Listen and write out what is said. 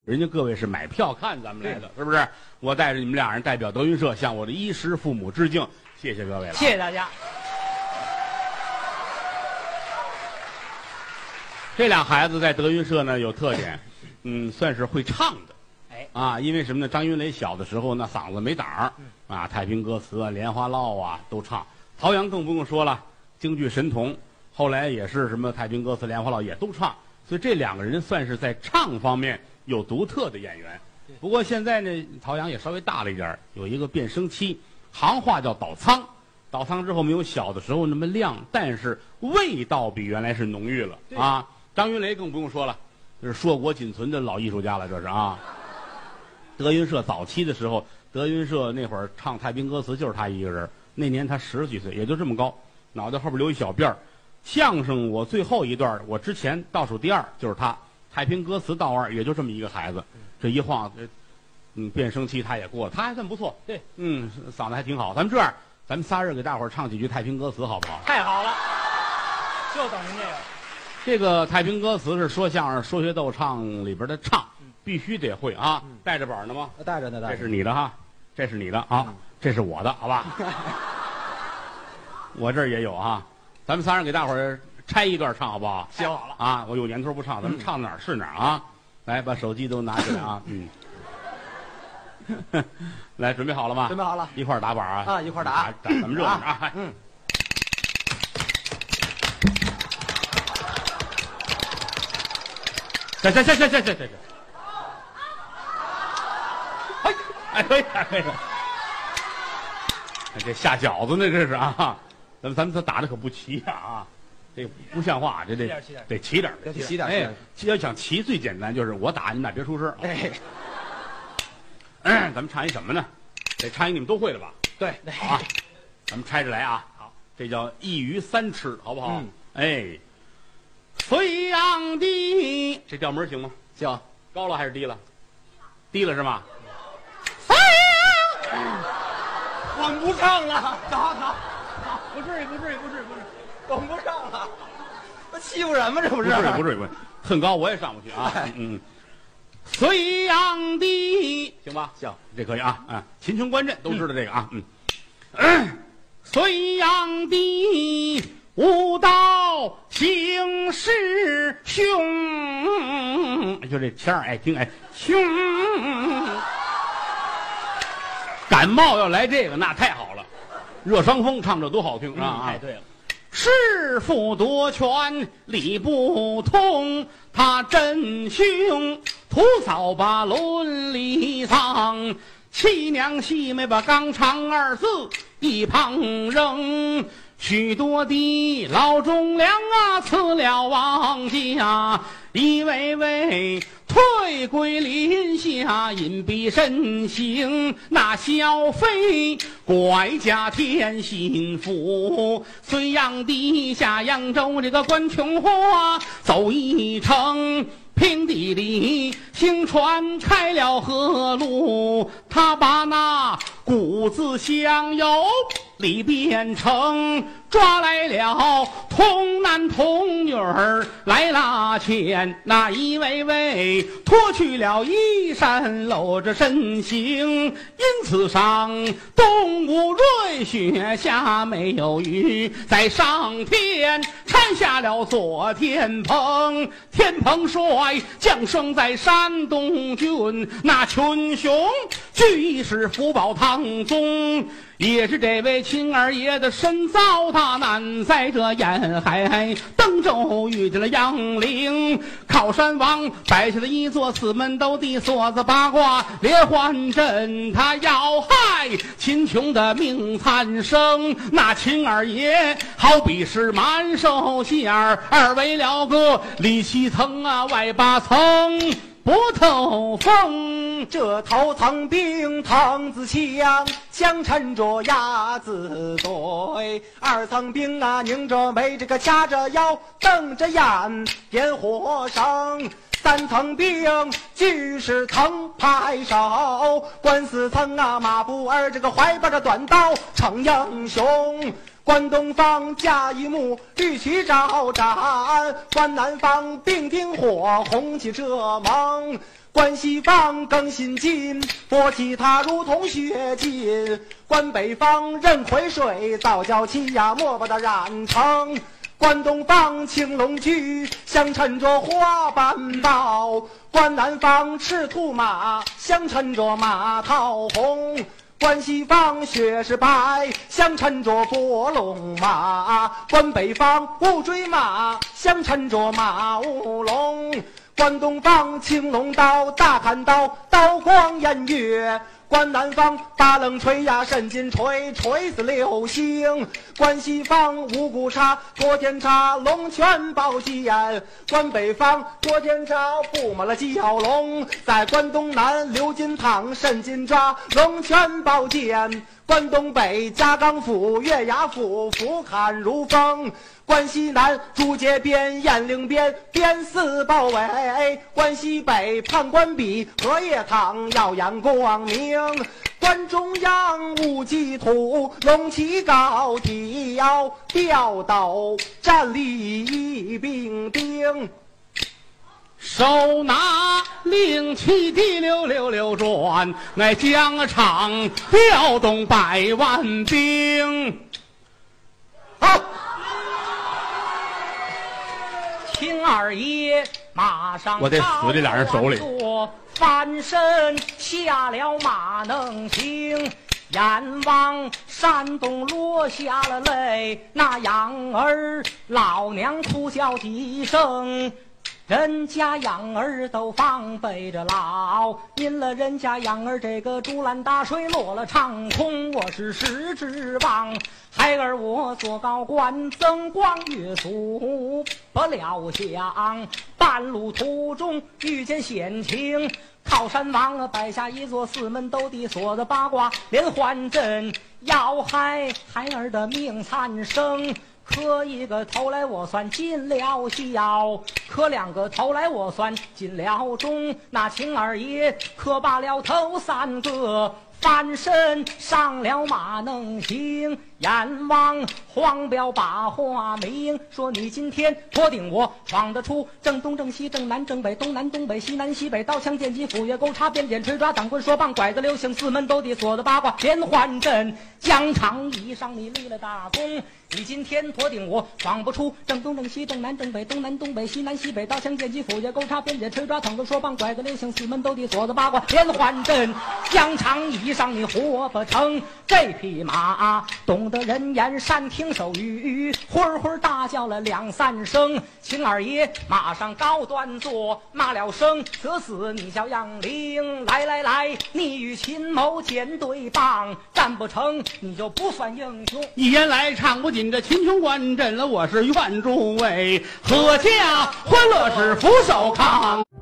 人家各位是买票看咱们来的，是不是？我带着你们俩人代表德云社向我的衣食父母致敬，谢谢各位了， 谢谢大家。 这俩孩子在德云社呢有特点，算是会唱的。因为什么呢？张云雷小的时候那嗓子没胆儿，太平歌词啊、莲花落啊都唱。陶阳更不用说了，京剧神童，后来也是什么太平歌词、莲花落也都唱。所以这两个人算是在唱方面有独特的演员。不过现在呢，陶阳也稍微大了一点，有一个变声期，行话叫倒仓。倒仓之后没有小的时候那么亮，但是味道比原来是浓郁了啊。张云雷更不用说了，这是硕果仅存的老艺术家了，这是啊。德云社早期的时候，德云社那会儿唱太平歌词就是他一个人。那年他10几岁，也就这么高，脑袋后边留一小辫儿。相声我最后一段，我之前倒数第2就是他。太平歌词倒2，也就这么一个孩子。这一晃，变声期他也过了，他还算不错。 对， 嗓子还挺好。咱们这样，咱们仨人给大伙儿唱几句太平歌词，好不好？ 太好了，就等您这个。 这个太平歌词是说相声、说学逗唱里边的唱，必须得会啊。带着板呢吗？ 带着呢， 这是你的哈，这是你的啊，这是我的，好吧？我这儿也有啊，咱们仨人给大伙儿拆一段唱，好不好？ 行好了啊，我有年头不唱，咱们唱哪儿是哪儿啊！来，把手机都拿起来啊，来，准备好了吗？ 准备好了， 一块儿打板啊！ 一块儿打， 咱们热闹啊！这，可以，这下饺子呢，这是啊！咱们打的可不齐啊！这不像话，这得齐点， 得齐点。 哎，要想齐最简单就是我打，你们俩别出声。咱们唱一什么呢？得唱一你们都会的吧？ 对， 好啊，咱们拆着来啊。好，这叫一鱼三吃，好不好？隋炀帝，这调门行吗？ 行， 高了还是低了？低了是吗？ 管不上了，走，不至于，管不上了，那欺负人吗？这不是？ 不至于，很高我也上不去啊。隋炀帝，行吧？ 行， 这可以啊。秦琼观阵都知道这个啊。隋炀帝无道行师兄，就这腔儿，听兄。感冒要来这个那太好了，热伤风唱着多好听啊！ 太对了， 师傅夺权理不通，他真凶徒扫把伦理丧，七娘细妹把纲常2字一旁扔，许多的老忠良辞了王家，一位位退归林下，隐蔽身形。那小妃拐嫁天心府，隋炀帝下扬州，这个关琼花走一程。平地里行船开了河路，他把那谷子香油里变成，抓来了童男童女儿来拉纤，那一位位脱去了衣衫露着身形，因此上东吴瑞雪下没有雨，在上天产下了左天蓬，天蓬帅降生在山东郡，那群雄俱是福宝堂宗，也是这位秦二爷的深造大难，在这沿海登州遇见了杨凌，靠山王摆下了一座四门斗地锁子八卦连环阵，他要害秦琼的命惨生，那秦二爷好比是满手馅儿，二为了个里7层外8层不透风， 这头层兵藤子枪，相缠着鸭子对；2层兵拧着眉，这个掐着腰，瞪着眼，点火声。3层兵俱是藤拍手，关4层马步儿，这个怀抱着短刀逞英雄。关东方架一幕绿旗招展，关南方并丁火红旗遮蒙。 关西方更心急，搏击他如同血尽。关北方任亏水，早教气呀莫把它染成。关东方青龙驹，相衬着花斑豹。关南方赤兔马，相衬着马桃红。关西方雪是白，相衬着波龙马。关北方乌骓马，相衬着马乌龙。关东方青龙刀，大砍刀，刀光偃月。关南方八棱锤呀，神金锤，锤死流星。关西方五谷叉，托天叉，龙泉宝剑。关北方托天叉，布满了蛟龙。在关东南流金汤，神金抓，龙泉宝剑。关东北夹钢斧，月牙斧，斧砍如风。关西南竹节鞭，雁翎鞭，鞭似豹尾。关西北判官笔，荷叶堂，耀眼光明。关中央无忌土，龙旗高挑，吊斗站立兵丁。 手拿令旗滴溜溜溜转，乃疆场调动百万兵。 好， 秦二爷马上我得死这俩人手里。 翻身下了马能行，眼望山东落下了泪，那养儿老娘哭叫几声。人家养儿都防备着老，因了人家养儿这个竹篮打水落了长空，我是失之望。孩儿我做高官，增光越速不料想，半路途中遇见险情，靠山王摆下一座四门斗地锁的八卦连环阵，要害孩儿的命惨生。磕一个头来我算进了孝，磕两个头来我算进了中。那秦二爷磕罢了头三个，翻身上了马能行，眼望黄标把话明，说你今天托定我闯得出正东正西正南正北东南东北西南西北，刀枪剑戟斧钺钩叉鞭锏锤抓挡棍说棒拐子流星四门斗地锁的八卦连环阵，疆场以上你立了大功。你今天托定我闯不出正东正西正南正北东南东北西南西北，刀枪剑戟斧钺钩叉鞭锏锤抓挡棍说棒拐子流星四门斗地锁的八卦连环阵，疆场以上你活不成。这匹马懂得人言善听手语，会会大叫了两三声。秦二爷马上高端坐，骂了声得死你小杨凌，来来来，你与秦某肩对棒，战不成你就不算英雄。 一言来唱不尽这秦琼观阵了，我是愿诸位阖家欢乐是福寿康。